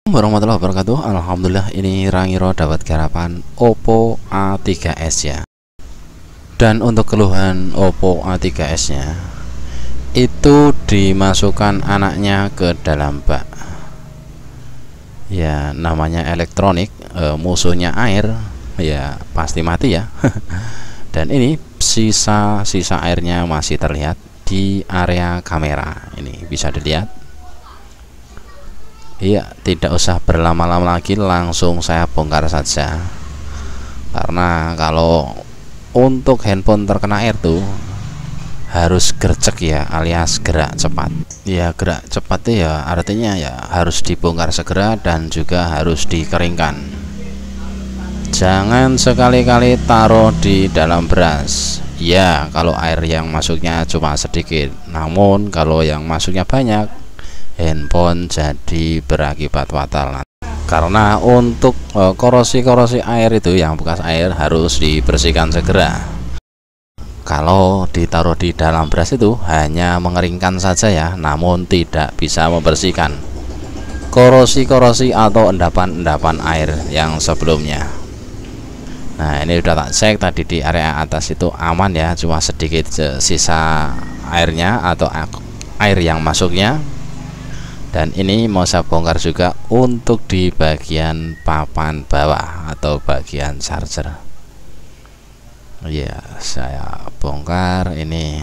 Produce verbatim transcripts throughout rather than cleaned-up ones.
Warahmatullahi wabarakatuh. Alhamdulillah, ini Rangiro dapat garapan Oppo A tiga S ya. Dan untuk keluhan Oppo A tiga S nya, itu dimasukkan anaknya ke dalam bak. Ya, namanya elektronik, e, musuhnya air, ya pasti mati ya. Dan ini sisa-sisa airnya masih terlihat di area kamera. Ini bisa dilihat. Iya, tidak usah berlama-lama lagi, langsung saya bongkar saja. Karena kalau untuk handphone terkena air tuh harus gercek ya, alias gerak cepat. Ya, gerak cepat itu ya artinya ya harus dibongkar segera dan juga harus dikeringkan. Jangan sekali-kali taruh di dalam beras. Ya, kalau air yang masuknya cuma sedikit. Namun kalau yang masuknya banyak, handphone jadi berakibat fatal. Karena untuk korosi-korosi air itu yang bekas air harus dibersihkan segera. Kalau ditaruh di dalam beras itu hanya mengeringkan saja ya, namun tidak bisa membersihkan korosi-korosi atau endapan-endapan air yang sebelumnya. Nah, ini udah tak cek tadi di area atas itu aman ya, cuma sedikit sisa airnya atau air yang masuknya. Dan ini mau saya bongkar juga untuk di bagian papan bawah atau bagian charger. Ya, saya bongkar ini.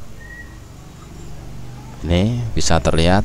Ini bisa terlihat.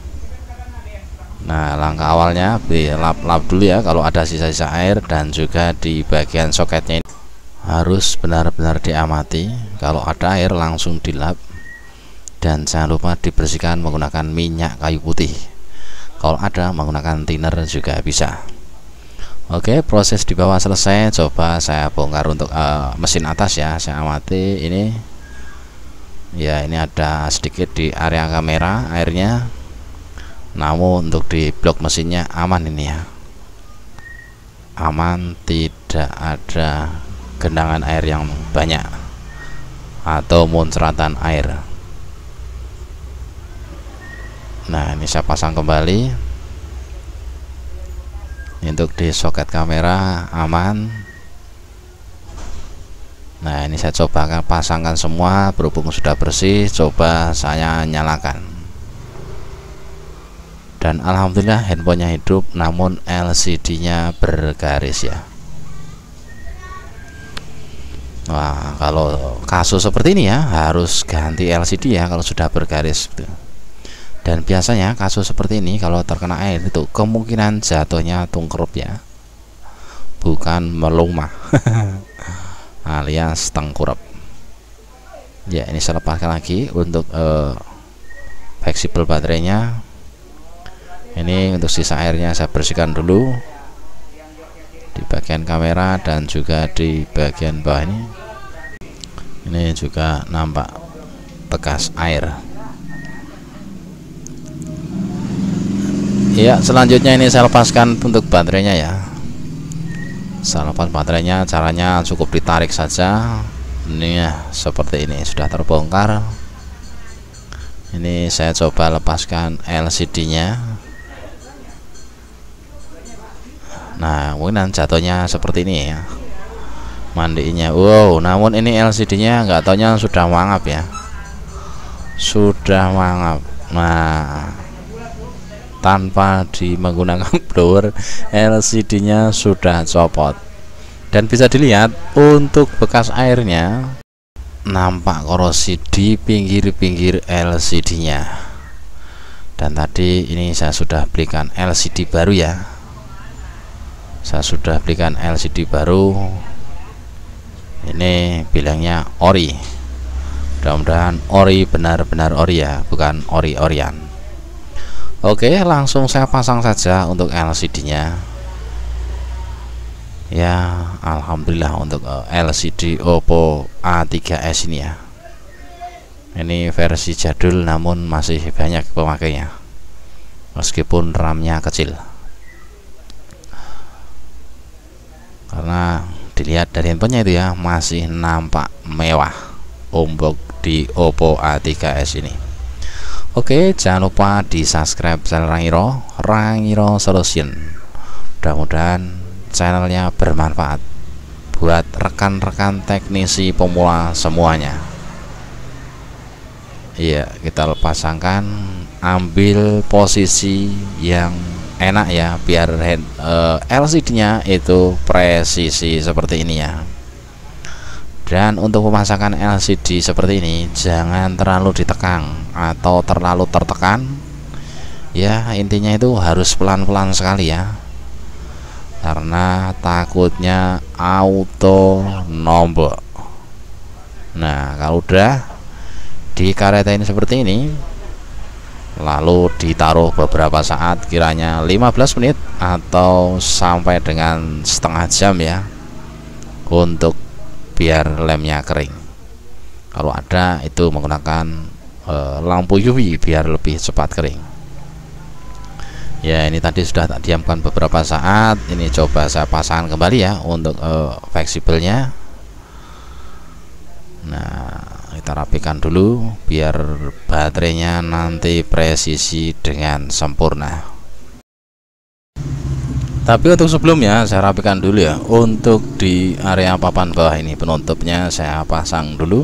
Nah, langkah awalnya dilap-lap dulu ya kalau ada sisa-sisa air, dan juga di bagian soketnya ini harus benar-benar diamati. Kalau ada air langsung dilap. Dan jangan lupa dibersihkan menggunakan minyak kayu putih. Kalau ada menggunakan thinner juga bisa. Oke, proses di bawah selesai. Coba saya bongkar untuk uh, mesin atas ya. Saya amati ini. Ya, ini ada sedikit di area kamera airnya. Namun untuk di blok mesinnya aman ini ya. Aman, tidak ada genangan air yang banyak atau muncratan air. Nah, ini saya pasang kembali. Untuk di soket kamera aman. Nah, ini saya coba pasangkan semua. Berhubung sudah bersih, coba saya nyalakan. Dan alhamdulillah handphonenya hidup, namun L C D-nya bergaris ya. Wah, kalau kasus seperti ini ya harus ganti L C D ya kalau sudah bergaris gitu. Dan biasanya kasus seperti ini kalau terkena air itu kemungkinan jatuhnya tungkrep ya, bukan melumah alias tengkurap. Ya, ini saya lepaskan lagi untuk uh, fleksibel baterainya. Ini untuk sisa airnya saya bersihkan dulu di bagian kamera dan juga di bagian bawah ini. Ini juga nampak bekas air. Ya, selanjutnya ini saya lepaskan untuk baterainya ya. Saya lepas baterainya, caranya cukup ditarik saja. Ini ya, seperti ini sudah terbongkar. Ini saya coba lepaskan L C D-nya. Nah, mungkin jatuhnya seperti ini ya. Mandinya. Wow, namun ini L C D-nya nggak taunya sudah mangap ya. Sudah mangap. Nah, tanpa di menggunakan blower, L C D-nya sudah copot. Dan bisa dilihat untuk bekas airnya nampak korosi di pinggir-pinggir L C D-nya. Dan tadi ini saya sudah belikan L C D baru ya. Saya sudah belikan L C D baru. Ini bilangnya ori. Mudah-mudahan ori benar-benar ori ya, bukan ori-orian. Oke, langsung saya pasang saja untuk L C D-nya. Ya, alhamdulillah untuk L C D Oppo A tiga S ini ya. Ini versi jadul namun masih banyak pemakainya. Meskipun RAM-nya kecil. Karena dilihat dari handphonenya itu ya masih nampak mewah. Ombok di Oppo A tiga S ini. Oke, jangan lupa di subscribe channel Rangiro Rangiro Solution. Mudah-mudahan channelnya bermanfaat buat rekan-rekan teknisi pemula semuanya. Iya, kita pasangkan, ambil posisi yang enak ya, biar uh, L C D-nya itu presisi seperti ini ya. Dan untuk pemasangan L C D seperti ini jangan terlalu ditekan atau terlalu tertekan ya, intinya itu harus pelan-pelan sekali ya, karena takutnya auto nombok. Nah, kalau udah dikaretain seperti ini, lalu ditaruh beberapa saat, kiranya lima belas menit atau sampai dengan setengah jam ya, untuk biar lemnya kering. Kalau ada itu menggunakan e, lampu U V biar lebih cepat kering ya. Ini tadi sudah tak diamkan beberapa saat, ini coba saya pasang kembali ya untuk e, fleksibelnya. Nah, kita rapikan dulu biar baterainya nanti presisi dengan sempurna. Tapi untuk sebelumnya saya rapikan dulu ya, untuk di area papan bawah ini penutupnya saya pasang dulu.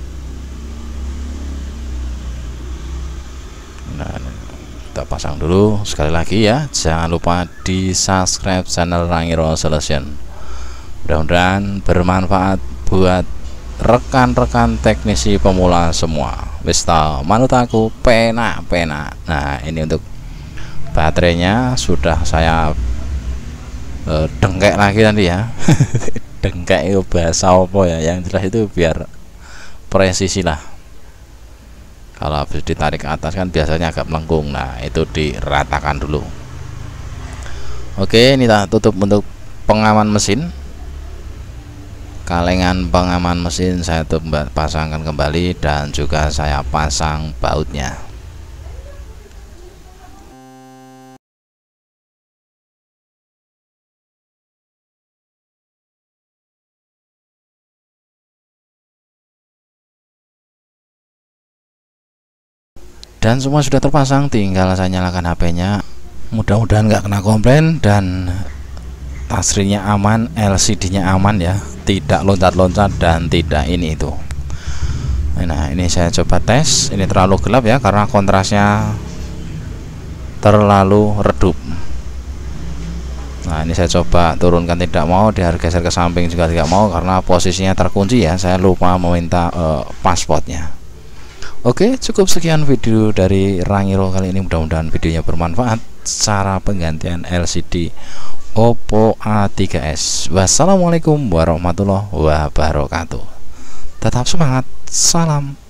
Nah, kita pasang dulu sekali lagi ya. Jangan lupa di subscribe channel Rangiro Solution. Mudah-mudahan bermanfaat buat rekan-rekan teknisi pemula semua. Wis tau manut aku penak penak. Nah, ini untuk baterainya sudah saya e, dengkek lagi nanti ya. Dengkek itu bahasa apa ya, yang jelas itu biar presisi lah. Kalau habis ditarik ke atas kan biasanya agak melengkung. Nah, itu diratakan dulu. Oke, ini kita tutup untuk pengaman mesin. Kalengan pengaman mesin saya tuh pasangkan kembali, dan juga saya pasang bautnya. Dan semua sudah terpasang, tinggal saya nyalakan H P-nya. Mudah-mudahan nggak kena komplain dan touchscreen-nya aman, L C D-nya aman ya, tidak loncat-loncat dan tidak ini itu. Nah, ini saya coba tes. Ini terlalu gelap ya karena kontrasnya terlalu redup. Nah, ini saya coba turunkan, tidak mau, digeser ke samping juga tidak mau karena posisinya terkunci ya. Saya lupa meminta uh, passwordnya. Oke, cukup sekian video dari Rangiro kali ini. Mudah-mudahan videonya bermanfaat. Cara penggantian L C D Oppo A tiga S. Wassalamualaikum warahmatullahi wabarakatuh. Tetap semangat. Salam.